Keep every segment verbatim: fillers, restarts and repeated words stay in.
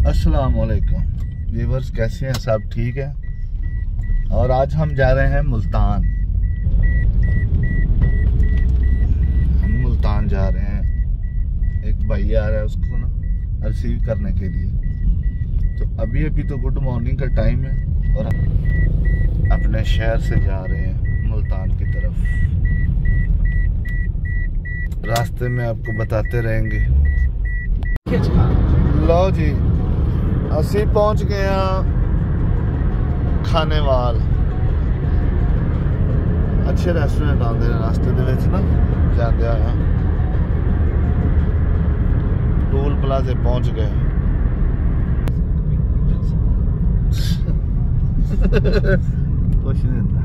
अस्सलामुअलैकुम व्यूअर्स, कैसे हैं सब? ठीक है। और आज हम जा रहे हैं मुल्तान। हम मुल्तान जा रहे हैं। एक भाई आ रहा है, उसको ना रिसीव करने के लिए। तो अभी अभी तो गुड मॉर्निंग का टाइम है और हम अपने शहर से जा रहे हैं मुल्तान की तरफ। रास्ते में आपको बताते रहेंगे। लो जी, ਅਸੀਂ पहुंच गए हाँ खानेवाल। अच्छे रेस्टोरेंट आते हैं रास्ते दे विच ना जाते आया। टोल प्लाजे पहुंच गए। कुछ नहीं होता।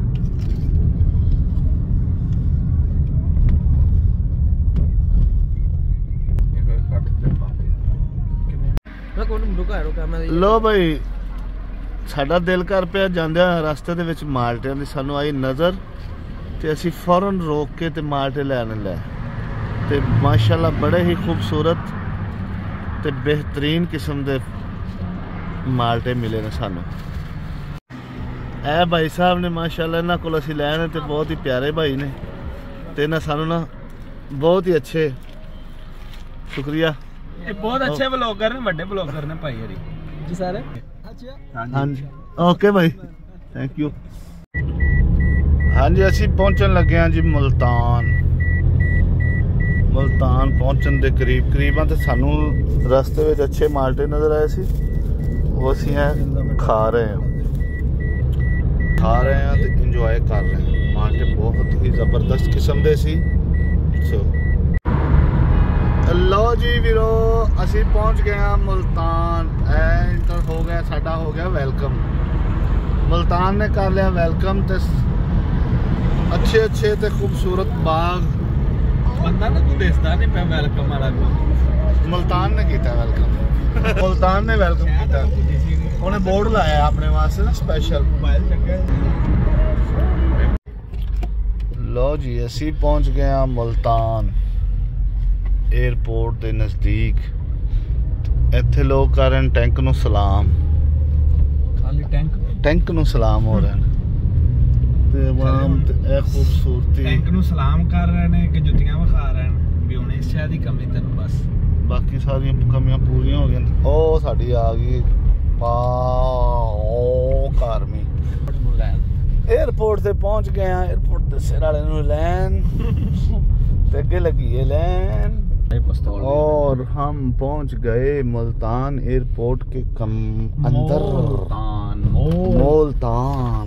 लो भाई, साडा दिल कर पिया जांदे रास्ते दे विच माल्टियां दी सानू आई नज़र ते असी फौरन रोक के ते माल्टे लैने लै। ते माशाल्लाह बड़े ही खूबसूरत ते बेहतरीन किस्म दे माल्टे मिले ने सानू। ए भाई साहब ने माशाल्लाह इन्हां कोल असी लैने ते बहुत ही प्यारे भाई ने ते इन्हां सानू ना बहुत ही अच्छे, शुक्रिया। ये बहुत अच्छे ब्लॉगर ने, बड़े ब्लॉगर ने भाई हरी जी सारे। हाँ जी, ओके भाई, थैंक यू। हाँ जी, असी पहुंचन लगे हैं जी मुल्तान। मुल्तान पहुंचन दे करीब करीब हाँ। तो सानू रास्ते में अच्छे माल्टे नजर आए सी, वो असी हैं खा रहे हैं खा रहे हैं तो इंजॉय कर रहे हैं। माल्टे बहुत ही जबरदस्त किस्म दे सी। सो लो जी वीरो, असी पहुंच गए हैं मुल्तान। एंटर हो गया, साडा हो गया वेलकम। मुल्तान ने कर लिया वेलकम। ते अच्छे अच्छे ते खूबसूरत बाग। बंदा ना तू देसदा नहीं पे वेलकम वाला को मुल्तान ने किया वेलकम। मुल्तान ने वेलकम किया। उन्हें बोर्ड लाया अपने वास्ते ना स्पेशल। लो जी, असी पहुंच गए हैं मुल्तान एयरपोर्ट के नज़दीक। इत्थे लोग कर रहे हैं टैंक नू सलाम। खाली टैंक टैंक नू सलाम हो रहे हैं। ते वाम ते ए खूबसूरती टैंक नू सलाम कर रहे हैं कि जुतियां विखा रहे हैं भी हुणे इस शय दी कमी तैनूं बस। बाकी सारी कमियां पूरियां हो गई। ओ साडी आ गई पा ओ कारमी एयरपोर्ट से पहुंच गए हैं। एयरपोर्ट ते सिर वाले नू लैन ते अगे लगी है लैन। और हम पहुंच गए मुल्तान एयरपोर्ट के कम अंदर। मुल्तान मुल्तान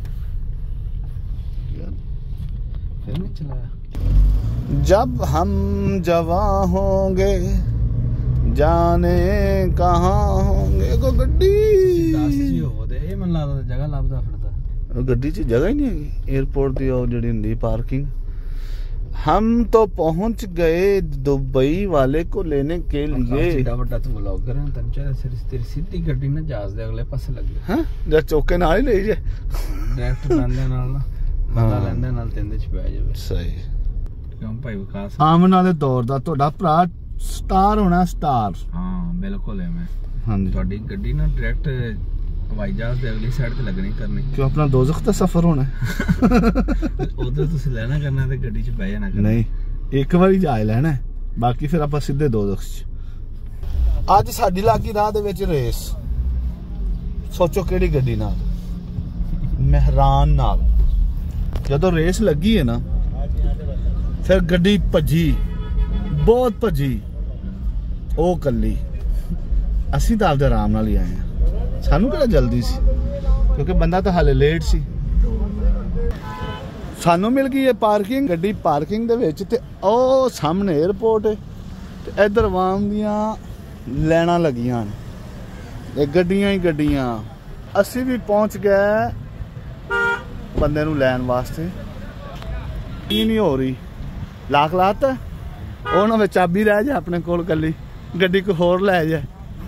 फिर नहीं चलाया। जब हम जवां होंगे जाने कहाँ होंगे। को गड्डी मन लगता जगह लभदा फिरदा। गड्डी च जगह ही नहीं है एयरपोर्ट की। और जी होंगी पार्किंग। हम तो पहुंच गए दुबई वाले को लेने के लिए। सीधा बड़ा तू ब्लॉगर है, तन चाहे तेरी सीधी गड्डी ना जहाज दे अगले पासे लगी। हां जा चौके नाल ही ले जे डायरेक्ट बंदे नाल ना बंदा लेंदे नाल तिंदे च बैठ जावे। सही क्यों भाई विकास आमन वाले दौर दा ਤੁਹਾਡਾ ਭਰਾ स्टार होना स्टार। हां बिल्कुल है। मैं हां जी, ਤੁਹਾਡੀ ਗੱਡੀ ਨਾ ਡਾਇਰੈਕਟ हवाई जहाज के अगली साइड ते लगनी करनी। क्यों अपना दोजख दा सफर होना उधर तुसी लेना करना ते गड्डी च बैठ जाना करना। नहीं, एक बारी जाए लेना है, बाकी फिर आप सीधे दोजख च। आज साडी लागी राह दे विच रेस। सोचो केड़ी गड्डी नाल? मेहरान नाल। जदों रेस लगी है ना फिर गड्डी भजी, बहुत भजी। ओ कल्ली असीं तां आपदे आराम नाल ही आए हैं। सानू किहड़ा जल्दी सी, क्योंकि बंदा तो हाले लेट सी। सानू मिल गई है पार्किंग। गड्डी पार्किंग दे विच ते ओ सामने एयरपोर्ट है ते इधर वाम दियां लैना लगियां ने, गड्डियां ही गड्डियां। असी भी पहुंच गए बंदे नू लैन वास्ते। की नहीं हो रही लाख लात ओ ना चाबी रह जाए अपने कोल, कल्ली गड्डी को होर लै जाए।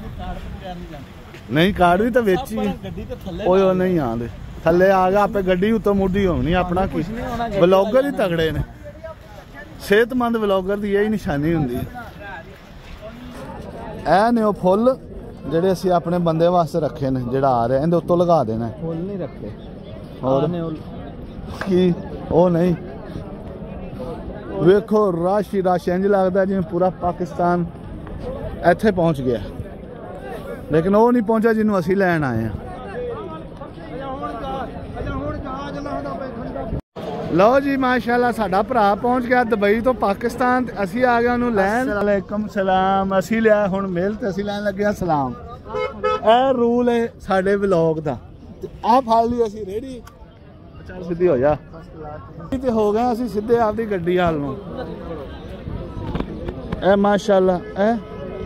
नहीं कार्ड भी तो बेच ही ओए नहीं आंदे थले आ गया आपे गड्डी उत्तों मुड़ी होनी। अपना की ब्लॉगर ही तगड़े ने। सेहतमंद ब्लॉगर की यही निशानी होंगी। ऐ ने फुल ਜਿਹੜੇ ਅਸੀਂ ਆਪਣੇ ਬੰਦੇ ਵਾਸਤੇ ਰੱਖੇ ਨੇ, ਜਿਹੜਾ ਆ ਰਿਹਾ ਇਹਦੇ ਉੱਤੋਂ ਲਗਾ ਦੇਣਾ। ਫੁੱਲ ਨਹੀਂ ਰੱਖੇ ਹੋਰ ਨੇ ਉਹ ਕੀ ਉਹ ਨਹੀਂ ਵੇਖੋ ਰਸ਼ ਹੀ ਰਸ਼ ਇੰਝ ਲੱਗਦਾ ਜਿਵੇਂ ਪੂਰਾ ਪਾਕਿਸਤਾਨ ਇੱਥੇ ਪਹੁੰਚ ਗਿਆ, ਲੇਕਿਨ ਉਹ ਨਹੀਂ ਪਹੁੰਚਿਆ ਜਿਹਨੂੰ ਅਸੀਂ ਲੈਣ ਆਏ ਹਾਂ। ਲਓ ਜੀ ਮਾਸ਼ਾਅੱਲਾ ਸਾਡਾ ਭਰਾ ਪਹੁੰਚ ਗਿਆ ਦੁਬਈ ਤੋਂ ਪਾਕਿਸਤਾਨ, ਤੇ ਅਸੀਂ ਆ ਗਏ ਉਹਨੂੰ ਲੈਣ। ਵਾਲੇਕੁਮ ਸਲਾਮ। ਅਸੀਂ ਲਿਆ ਹੁਣ ਮਿਲ ਤੇ ਅਸੀਂ ਲੈਣ ਲੱਗੇ ਹਾਂ ਸਲਾਮ। ਇਹ ਰੂਲ ਹੈ ਸਾਡੇ ਵਲੌਗ ਦਾ। ਆਹ ਫੜ ਲਈ ਅਸੀਂ ਰੇੜੀ, ਚੱਲ ਸਿੱਧੀ ਹੋ ਜਾ। ਤੇ ਹੋ ਗਏ ਅਸੀਂ ਸਿੱਧੇ ਆਪਦੀ ਗੱਡੀ ਹਾਲ ਨੂੰ। ਇਹ ਮਾਸ਼ਾਅੱਲਾ ਇਹ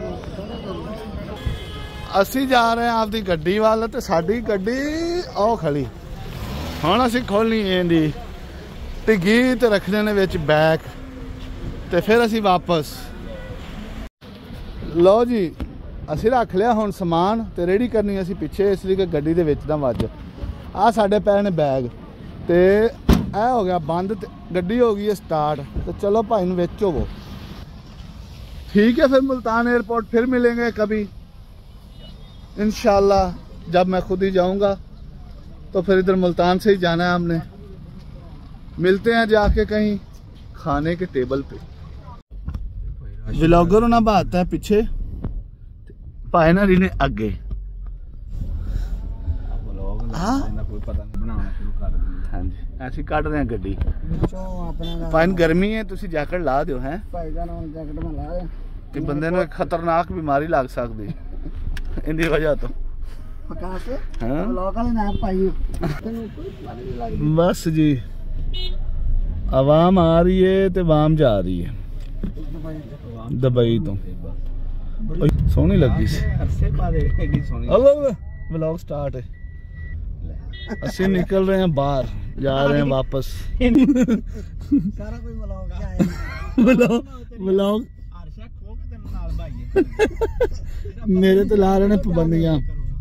ਅਸੀਂ ਜਾ ਰਹੇ ਹਾਂ ਆਪਦੀ ਗੱਡੀ ਵੱਲ, ਤੇ ਸਾਡੀ ਗੱਡੀ ਉਹ ਖੜੀ। ਹੁਣ ਅਸੀਂ ਖੋਲਣੀ ਇਹਦੀ ਢਿੱਗੀ ਤੇ ਰੱਖਣੇ ਨੇ ਵਿੱਚ ਬੈਗ, ਤੇ ਫਿਰ ਅਸੀਂ ਵਾਪਸ। ਲਓ ਜੀ ਅਸੀਂ ਰੱਖ ਲਿਆ ਹੁਣ ਸਮਾਨ, ਤੇ ਰੇਡੀ ਕਰਨੀ ਅਸੀਂ ਪਿੱਛੇ, ਇਸ ਲਈ ਕਿ ਗੱਡੀ ਦੇ ਵਿੱਚ ਨਾ ਵੱਜ। ਆਹ ਸਾਡੇ ਪਏ ਨੇ ਬੈਗ, ਤੇ ਇਹ ਹੋ ਗਿਆ ਬੰਦ, ਤੇ ਗੱਡੀ ਹੋ ਗਈ ਹੈ ਸਟਾर्ट। तो चलो भाई ਨੂੰ ਵਿੱਚ ਹੋਵੋ। ठीक है, फिर मुल्तान एयरपोर्ट फिर मिलेंगे कभी इंशाल्लाह। जब मैं खुद ही जाऊंगा तो फिर इधर मुल्तान से ही जाना है हमने। मिलते हैं जाके कहीं खाने के टेबल पे। व्लॉगर ना बात है पीछे, भाई ना ने आगे। हाँ जी ऐसी काट रहे हैं गड्डी। पाइन गर्मी है, तुसी जैकेट ला दो हैं कि बंदे ने खतरनाक बीमारी लग सकती इनकी वजह तो। हाँ? बस जी आवाम आ रही है तो आवाम जा रही है दुबई तो। सोहनी लगी व्लॉग स्टार्ट है। ਅਸੀਂ निकल रहे हैं बाहर, जा रहे हैं वापस। सारा कोई व्लॉग व्लॉग व्लॉग मेरे तो ला रहे ने पाबंदियां।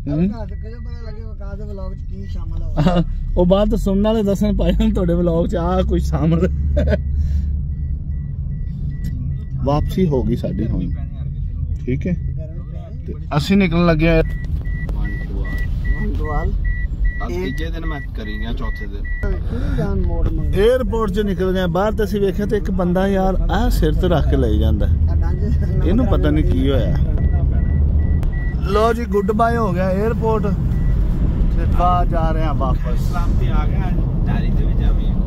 ਉਹ ਬਾਅਦ ਸੁਣਨ ਵਾਲੇ ਦੱਸਣ ਪਾਏ ਤੁਹਾਡੇ ਵਲੌਗ ਚ ਆ ਕੁਝ ਸ਼ਾਮਲ। ਵਾਪਸੀ ਹੋ ਗਈ ਸਾਡੀ ਹੁਣ, ਠੀਕ ਹੈ। ਤੇ ਅਸੀਂ ਨਿਕਲਣ ਲੱਗੇ ਆ ਤੀਜੇ ਦਿਨ, ਮੈਂ ਕਰੀਂਗਾ ਚੌਥੇ ਦਿਨ 에어ਪੋਰਟ ਚ ਨਿਕਲ ਗਏ ਬਾਹਰ। ਤੇ ਅਸੀਂ ਵੇਖਿਆ ਤੇ ਇੱਕ ਬੰਦਾ ਯਾਰ ਆਹ ਸਿਰ ਤੇ ਰੱਖ ਕੇ ਲੈ ਜਾਂਦਾ, ਇਹਨੂੰ ਪਤਾ ਨਹੀਂ ਕੀ ਹੋਇਆ। ਲੋ ਜੀ ਗੁੱਡ ਬਾਏ ਹੋ ਗਿਆ 에어ਪੋਰਟ ਤੇ ਬਾਹਰ ਜਾ ਰਹੇ ਹਾਂ ਵਾਪਸ। ਤੇ ਆ ਗਿਆ ਡਾਰੀ ਤੇ ਵੀ ਜਾਵੀਂ ਇੱਕ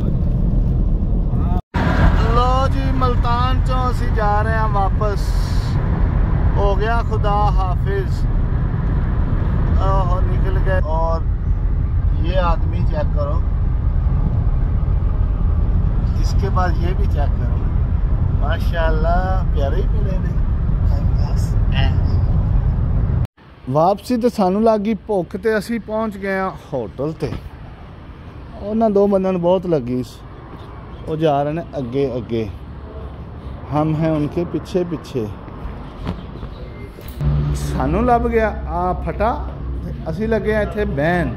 ਵਾਰ। ਲੋ ਜੀ ਮਲਤਾਨ ਚੋਂ ਅਸੀਂ ਜਾ ਰਹੇ ਹਾਂ ਵਾਪਸ। ਹੋ ਗਿਆ खुदा हाफिज। ओह निकल गए। और ये आदमी चेक करो, इसके बाद ये भी चेक करो, माशाल्लाह प्यारे ही मिले ने। वापसी तो सानू लगी भुख, ते असी पहुंच गए होटल ते। उन्होंने दो बंदों ने बहुत लगी, वो जा रहे हैं अगे अगे, हम हैं उनके पीछे पीछे। सानू लभ गया आ फटा, असी लगे हैं इत्थे बहन।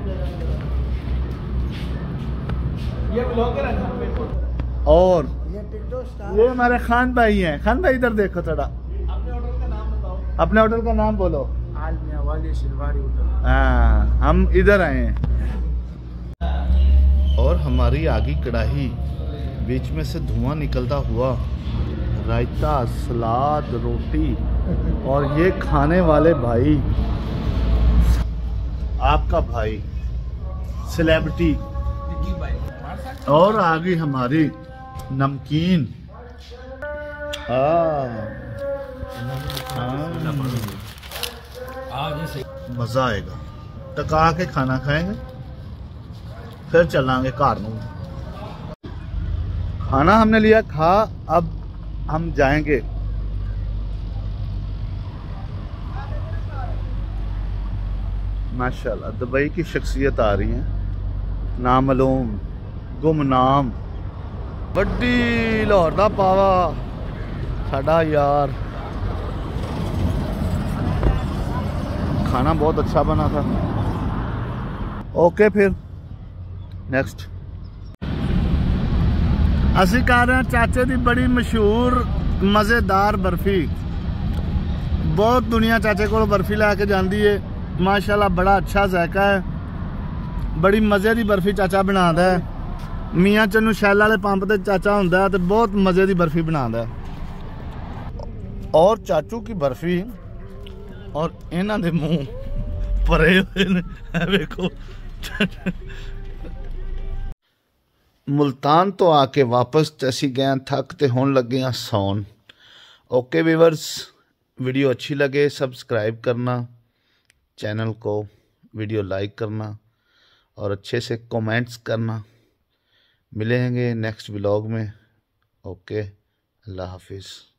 और ये हमारे खान भाई हैं। खान भाई इधर देखो थोड़ा, अपने होटल का नाम बताओ। अपने होटल का नाम बोलो। हाँ हम इधर आए हैं। और हमारी आगी कढ़ाई, बीच में से धुआं निकलता हुआ, रायता, सलाद, रोटी, और ये खाने वाले भाई आपका भाई सेलिब्रिटी। और आ गई हमारी नमकीन। मज़ा आएगा। टका के खाना खाएंगे, फिर चलांगे घर नूं। खाना हमने लिया, खा, अब हम जाएंगे। माशाल्लाह दुबई की शख्सियत आ रही है, नामालूम गुमनाम। वड्डी लाहौर दा पावा साडा यार। खाना बहुत अच्छा बना था। ओके फिर नेक्स्ट असी कर रहे हैं चाचे दी बड़ी मशहूर मज़ेदार बर्फी। बहुत दुनिया चाचे को बर्फी लैके जाती है माशाल्लाह, बड़ा अच्छा जायका है, बड़ी मज़े की बर्फी चाचा बनाता है। मियाँ चन्नू शैल वाले पंप ते चाचा होंदा है तो बहुत मज़े की बर्फी बनाता है। और चाचू की बर्फी और इन्हां दे मुंह भरे हुए ने, देखो। मुल्तान तो आके वापस असी गए थक ते होन लगे हैं सौन। ओके व्यूअर्स, वीडियो अच्छी लगे सब्सक्राइब करना चैनल को, वीडियो लाइक करना और अच्छे से कमेंट्स करना। मिलेंगे नेक्स्ट व्लॉग में। ओके, अल्लाह हाफिज़।